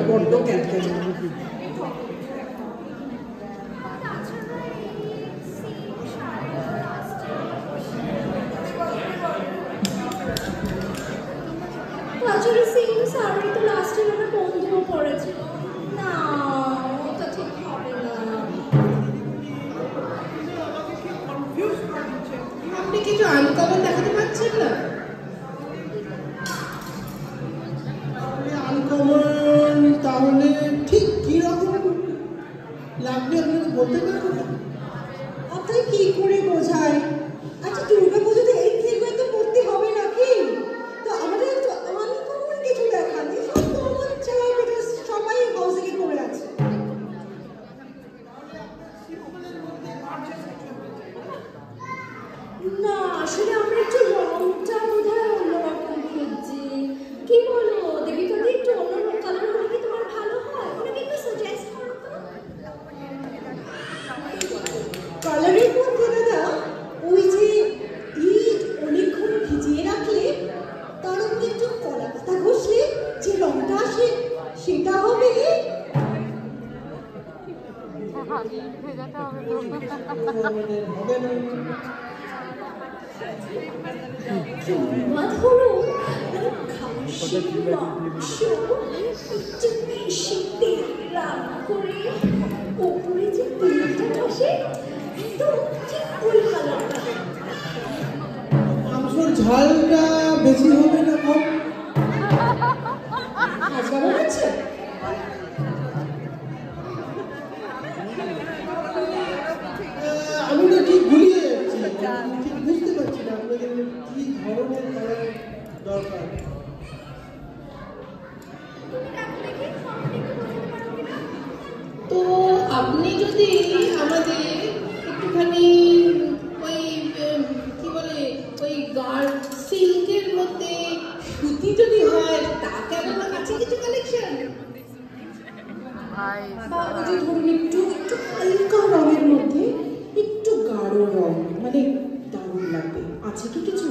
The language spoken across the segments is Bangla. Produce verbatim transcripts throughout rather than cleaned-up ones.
বড্ড ক্যাটক্যাটে। আসলে সেম শাড়ি তো লাস্টে আমার বন্ধুও পড়েছিল। না ওটা ঠিক হবে না। আপনি কিছু আনকমন দেখাতে পারছেন না? আনকমন তাহলে ঠিক কিরকম লাগবে আপনি বলতে পারবেন? আপনি কি করে বোঝায়? আচ্ছা দুর্গা পুজোতে এই থিমে তো পড়তে হবে নাকি? তো আমাদের একটু আনকমন কিছু দেখান। সব কমন চাই, বিকজ সবাই হাউসে করে আছে। না আসলে আমরা একটু রংটা বোধহয় অন্যরকম খুঁজছি। কি বলো দেবিকা দি, একটু অন্যরকম কালার হলে কি তোমার ভালো হয়? ওনাকে একটু সাজেস্ট করো তো। কালারের মধ্যে দাদা ওই যে ইট অনেকক্ষণ ভিজিয়ে রাখলে তার উপরে একটু কলা পাতা ঘষলে যে রংটা আসে সেটা হবে। ধরো একটু বেশি তেল রান্না করে ওপরে যে তেলটা আসে একদম ঠিক ওই কালারটা। মাংসর ঝালটা বেশি হবে না কম? আজ কেমন আছে? আমি না ঠিক গুলিয়ে যাচ্ছি, ঠিক বুঝতে পারছি না আপনাদের কি ধরনের কালার দরকার। তো আপনি যদি আমাদের একটুখানি ওই কি বলে ওই গার্ড সিল্কের মধ্যে সুতি যদি হয় তা কেমন আছে কিছু কালেকশন? বা ওই যে ধরুন একটু একটু হালকা রঙের মধ্যে একটু গাঢ় রং, মানে দারুণ লাগবে। আছে কি কিছু?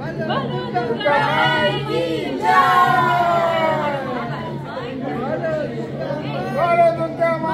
বলো দুর্গা